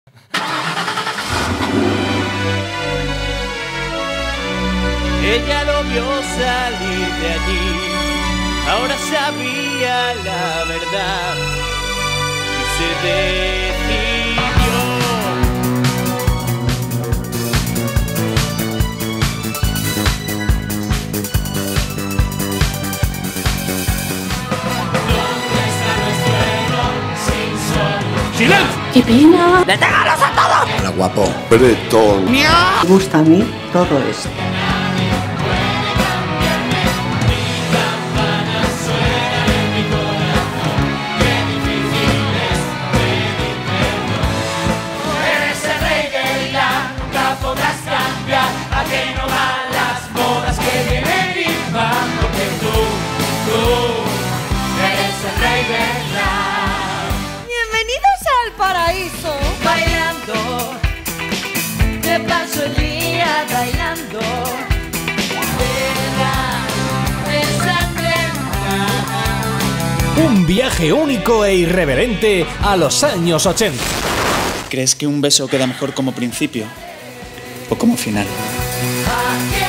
Ella lo vio salir de allí, ahora sabía la verdad y se decidió. ¿Dónde está nuestro error sin sol? ¡Silencio! ¡Qué pena! ¡Deténgalos a todos! Hola, guapo. Bretón. Me gusta a mí todo esto. Que no van las modas que vienen y van, porque tú eres el rey verdad. Bienvenidos al paraíso. Bailando, te paso el día bailando. Un viaje único e irreverente a los años 80. ¿Crees que un beso queda mejor como principio o como final? ¿A qué